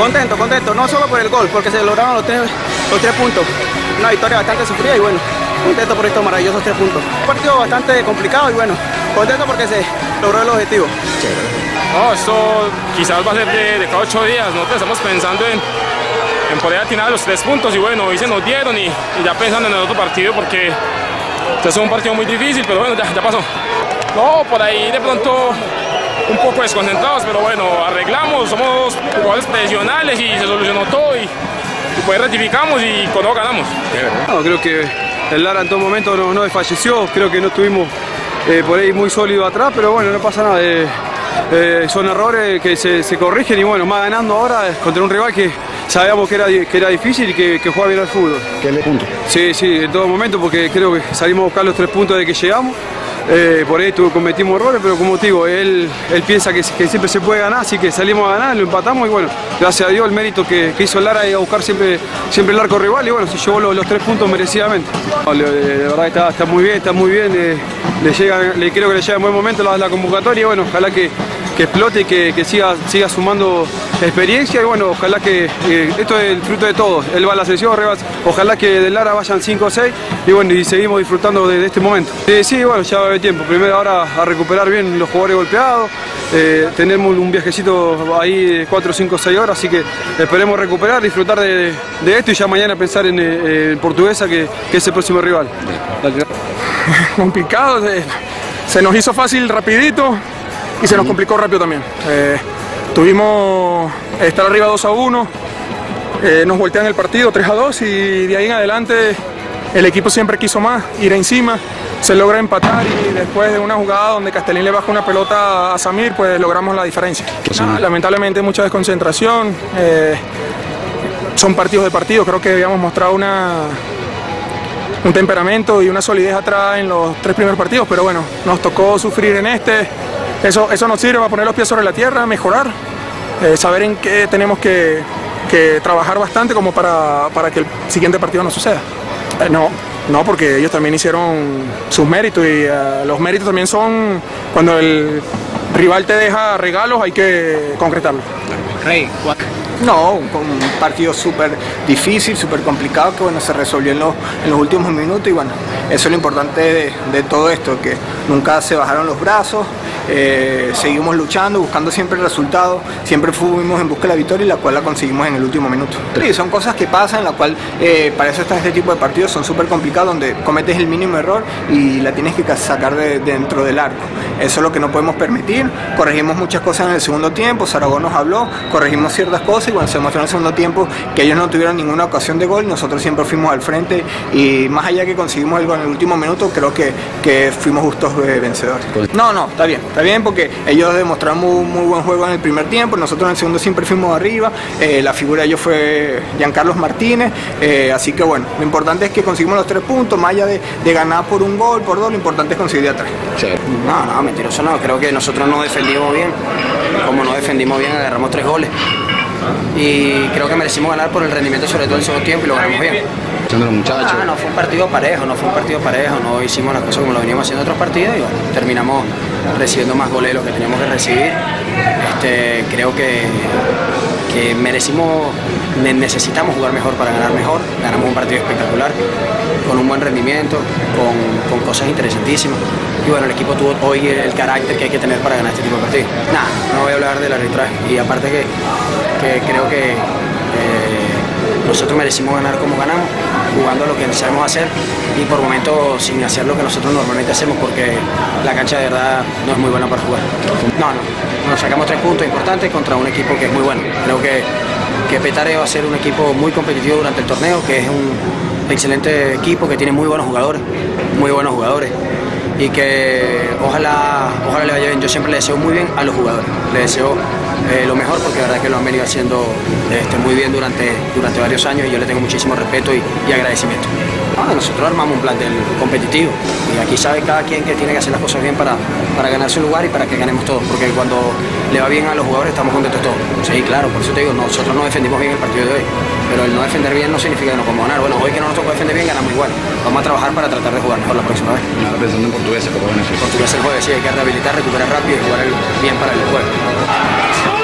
Contento, contento, no solo por el gol, porque se lograron los tres puntos. Una victoria bastante sufrida y bueno, contento por estos maravillosos 3 puntos. Un partido bastante complicado y bueno, contento porque se logró el objetivo. No, esto quizás va a ser de cada 8 días. Nosotros estamos pensando en poder atinar los 3 puntos y bueno, hoy se nos dieron y ya pensando en el otro partido porque este es un partido muy difícil, pero bueno, ya pasó. No, por ahí de pronto un poco desconcentrados, pero bueno, arreglamos, somos jugadores profesionales y se solucionó todo y pues rectificamos y con eso ganamos. No, creo que el Lara en todo momento no desfalleció, creo que no estuvimos por ahí muy sólidos atrás, pero bueno, no pasa nada. Son errores que se corrigen y bueno, más ganando ahora contra un rival que sabíamos que era difícil y que juega bien al fútbol. ¿Qué le punto? Sí, en todo momento porque creo que salimos a buscar los 3 puntos de que llegamos. Por ahí cometimos errores, pero como te digo, él piensa que siempre se puede ganar, así que salimos a ganar, lo empatamos y bueno, gracias a Dios el mérito que hizo el Lara y a buscar siempre el arco rival y bueno, se llevó los 3 puntos merecidamente. De verdad que está muy bien, creo que le llega en buen momento la convocatoria y bueno, ojalá que explote y que siga sumando experiencia y bueno, ojalá que esto es el fruto de todos, él va a la selección, ojalá que del Lara vayan 5 o 6 y bueno, y seguimos disfrutando de este momento. Sí, bueno, ya va a haber tiempo, primero ahora a recuperar bien los jugadores golpeados, tenemos un viajecito ahí de 4, 5, 6 horas, así que esperemos recuperar, disfrutar de esto y ya mañana pensar en Portuguesa que es el próximo rival. Complicado, se nos hizo fácil rapidito y se nos complicó rápido también. Tuvimos estar arriba 2-1, nos voltean el partido 3-2 y de ahí en adelante el equipo siempre quiso más, ir encima, se logra empatar y después de una jugada donde Castellín le baja una pelota a Samir, pues logramos la diferencia. Lamentablemente mucha desconcentración, son partidos de partido, creo que habíamos mostrado un temperamento y una solidez atrás en los 3 primeros partidos, pero bueno, nos tocó sufrir en este. Eso nos sirve para poner los pies sobre la tierra, mejorar, saber en qué tenemos que trabajar bastante como para que el siguiente partido no suceda. No, porque ellos también hicieron sus méritos y los méritos también son cuando el rival te deja regalos, hay que concretarlo. Rey, no, un partido súper difícil, súper complicado, que bueno, se resolvió en los últimos minutos y bueno, eso es lo importante de todo esto, que nunca se bajaron los brazos, seguimos luchando, buscando siempre el resultado, siempre fuimos en busca de la victoria y la cual la conseguimos en el último minuto. Sí, son cosas que pasan, en la cual para eso están este tipo de partidos, son súper complicados, donde cometes el mínimo error y la tienes que sacar dentro del arco. Eso es lo que no podemos permitir, corregimos muchas cosas en el segundo tiempo, Zaragoza nos habló, corregimos ciertas cosas y bueno, se demostró en el segundo tiempo que ellos no tuvieron ninguna ocasión de gol, nosotros siempre fuimos al frente y más allá que conseguimos el gol en el último minuto, creo que fuimos justos vencedores. No, está bien porque ellos demostraron muy buen juego en el primer tiempo, nosotros en el segundo siempre fuimos arriba, la figura de ellos fue Giancarlos Martínez, así que bueno, lo importante es que conseguimos los 3 puntos, más allá de ganar por un gol, por 2, lo importante es conseguir de atrás. No, mentiroso no, creo que nosotros nos defendimos bien, como nos defendimos bien agarramos 3 goles y creo que merecimos ganar por el rendimiento sobre todo en el segundo tiempo y lo ganamos bien. No fue un partido parejo, no hicimos las cosas como lo veníamos haciendo en otros partidos y bueno, terminamos recibiendo más goles de lo que teníamos que recibir. Creo que necesitamos jugar mejor para ganar mejor, ganamos un partido espectacular, con un buen rendimiento, con cosas interesantísimas y bueno, el equipo tuvo hoy el carácter que hay que tener para ganar este tipo de partidos. No voy a hablar del arbitraje y aparte que creo que nosotros merecimos ganar como ganamos, jugando lo que sabemos hacer y por momentos sin hacer lo que nosotros normalmente hacemos porque la cancha de verdad no es muy buena para jugar. Nos sacamos 3 puntos importantes contra un equipo que es muy bueno. Creo que Petare va a ser un equipo muy competitivo durante el torneo, que es un excelente equipo que tiene muy buenos jugadores y que ojalá le vaya bien. Yo siempre le deseo muy bien a los jugadores, le deseo lo mejor porque la verdad que lo han venido haciendo muy bien durante varios años y yo le tengo muchísimo respeto y agradecimiento. Nosotros armamos un plantel competitivo y aquí sabe cada quien que tiene que hacer las cosas bien para ganar su lugar y para que ganemos todos, porque cuando le va bien a los jugadores estamos contentos todos. Sí, claro, por eso te digo, nosotros no defendimos bien el partido de hoy, pero el no defender bien no significa que no podemos ganar. Bueno, hoy que no nos tocó defender bien, ganamos igual. Vamos a trabajar para tratar de jugar mejor la próxima vez. Ahora pensando en Portuguesa, ¿cómo van a hacer? Portuguesa el jueves, sí, hay que rehabilitar, recuperar rápido y jugar bien para el juego.